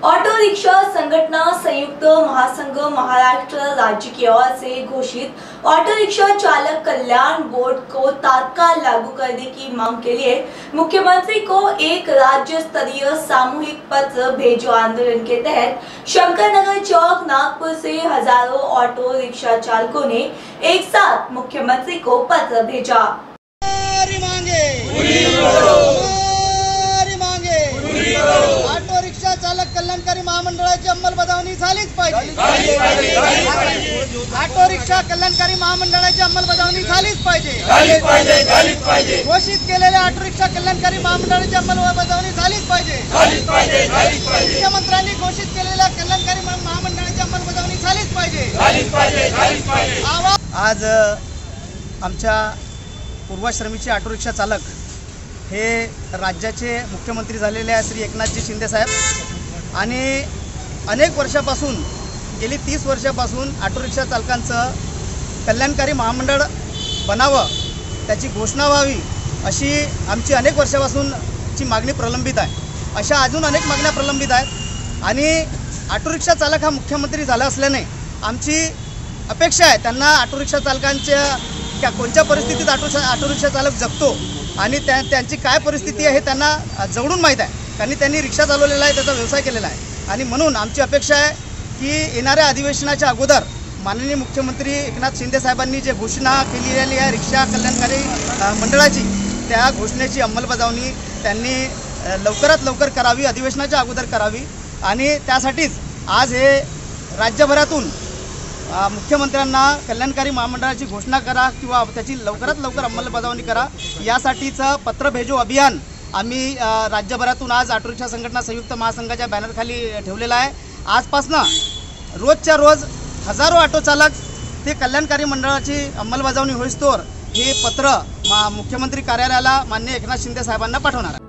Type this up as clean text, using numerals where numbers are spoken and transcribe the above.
Auto rickshaw संगठन संयुक्त महासंघ महाराष्ट्र राज्य की ओर से घोषित ऑटो रिक्शा चालक कल्याण बोर्ड को तत्काल लागू करने की मांग के लिए मुख्यमंत्री को एक राज्य स्तरीय सामूहिक पत्र भेजो आंदोलन के तहत शंकरनगर चौक नागपुर से हजारों ऑटो रिक्शा चालकों ने एक साथ मुख्यमंत्री को पत्र भेजा। ऑटो रिक्षा चालक कल्याणकारी महामंडळाची अंमलबजावणी झालीच पाहिजे। ऑटो रिक्षा कल्याणकारी महामंडळाची अंमलबजावणी झालीच पाहिजे। घोषित केलेल्या ऑटो रिक्षा कल्याणकारी महामंडळाची अंमलबजावणी झालीच पाहिजे। मुख्यमंत्र्यांनी घोषित केलेल्या कल्याणकारी महामंडळाची अंमलबजावणी झालीच पाहिजे। आज आमच्या पूर्वाश्रमीचे ऑटो रिक्षा चालक हे राज्याचे मुख्यमंत्री झालेले आहे श्री एकनाथजी शिंदे साहेब आणि अनेक वर्षापासून गेली 30 वर्षापासून ऑटो रिक्षा चालकांचं कल्याणकारी महामंडळ बनावं त्याची घोषणा व्हावी अशी आमची अनेक वर्षापासूनची मागणी प्रलंबित आहे। अशा अजून अनेक मागण्या प्रलंबित आहेत आणि ऑटो रिक्षा चालक हा मुख्यमंत्री झाला असल्याने आमची अपेक्षा आहे त्यांना ऑटो रिक्षा चालकांच्या कोणत्या परिस्थितीत ऑटो रिक्षा चालक जगतो आणि त्यांची काय परिस्थिती आहे हे त्यांना जवळून माहीत आहे, कारण त्यांनी रिक्षा चालवलेला आहे, त्याचा व्यवसाय केलेला आहे आणि म्हणून आमची अपेक्षा आहे की येणाऱ्या अधिवेशनाच्या अगोदर माननीय मुख्यमंत्री एकनाथ शिंदे साहेबांनी जे घोषणा केलेली आहे रिक्षा कल्याणकारी मंडळाची त्या घोषणेची अंमलबजावणी त्यांनी लवकरात लवकर करावी, अधिवेशनाच्या अगोदर करावी आणि त्यासाठीच आज हे राज्यभरातून मुख्यमंत्र्यांना कल्याणकारी महामंडळाची घोषणा करा किंवा त्याची लवकरात लवकर अंमलबजावणी करा यासाठीचं पत्र भेजो अभियान आम्ही राज्यभरातून आज ऑटो रिक्षा संघटना संयुक्त महासंघाच्या बॅनरखाली ठेवलेला आहे। आजपासनं रोजच्या रोज हजारो ऑटो चालक ते कल्याणकारी मंडळाची अंमलबजावणी होईस्तोवर हे पत्र मुख्यमंत्री कार्यालयाला माननीय एकनाथ शिंदे साहेबांना पाठवणार आहे।